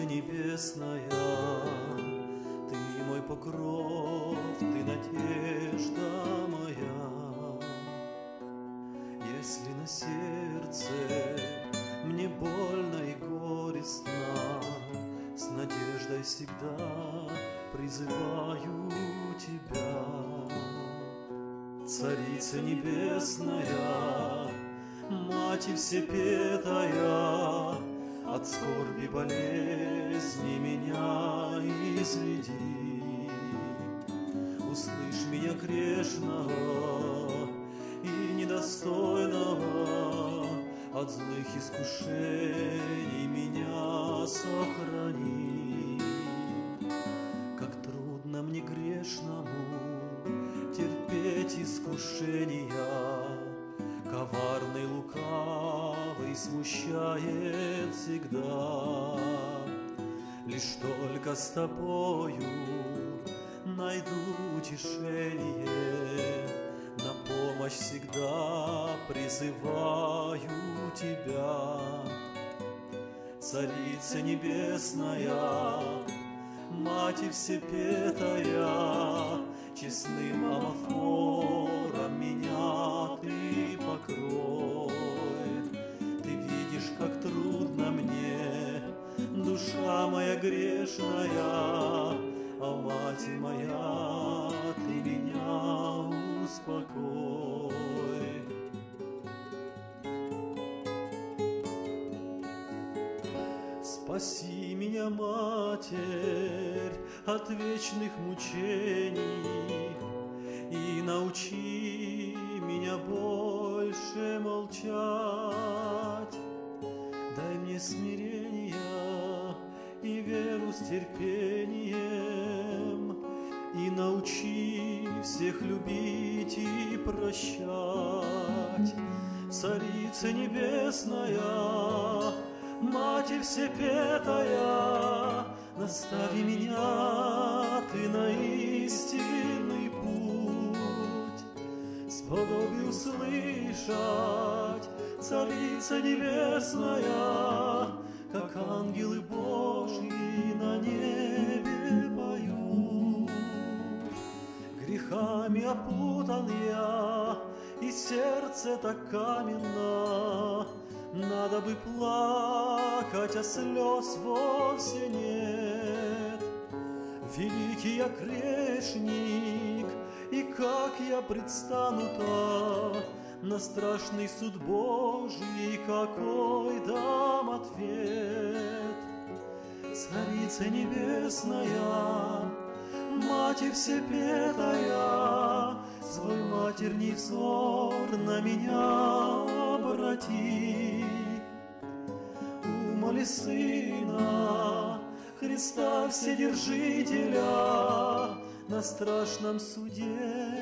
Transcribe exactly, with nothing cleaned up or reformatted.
небесная, Ты мой покров, Ты надежда моя. Если на сердце мне больно и горестно, с надеждой всегда призываю Тебя. Царица небесная, Мать и всепетая, от скорби болезни меня изведи. Услышь меня грешного и недостойного, от злых искушений меня сохрани. Как трудно мне грешному терпеть искушения, коварный лукавый смущает всегда. Лишь только с тобою найду утешение, на помощь всегда призываю тебя. Царица небесная, Мать и всепетая, честным амафором меня Ты покрой. Ты видишь, как трудно мне, душа моя грешная, а Мать моя, Ты меня успокой. Спаси меня, Матерь, от вечных мучений и научи меня больше молчать. Дай мне смирения и веру с терпением, и научи всех любить и прощать. Царица небесная, Мать и всепетая, настави меня Ты на истинный путь. Сподоби услышать, Царица небесная, как ангелы Божьи на небе поют. Грехами опутан я, и сердце так каменно, надо бы плакать, а слез вовсе нет. Великий я грешник, и как я предстану-то на страшный суд Божий, какой дам ответ? Царица небесная, Мать и всепетая, свой матерний взор на меня обрати. Умоли Сына Христа Вседержителя на страшном суде